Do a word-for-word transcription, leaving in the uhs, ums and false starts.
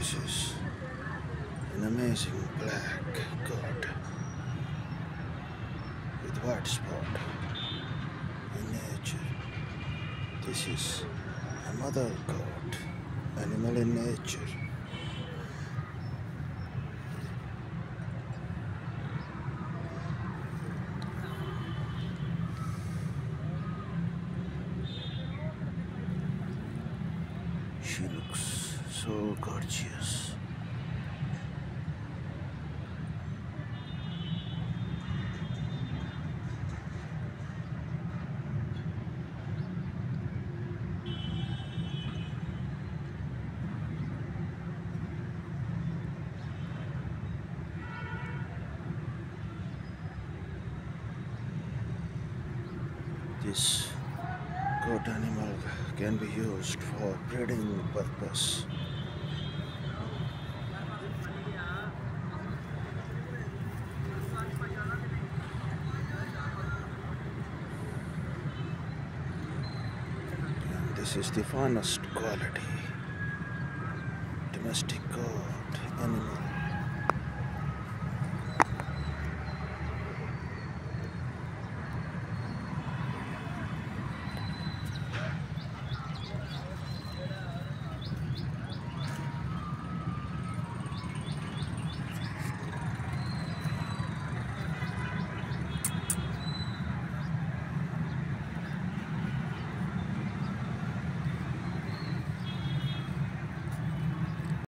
This is an amazing black goat with white spot in nature. This is a mother goat, animal in nature. She looks so gorgeous. This goat animal can be used for breeding purpose. And this is the finest quality domestic goat.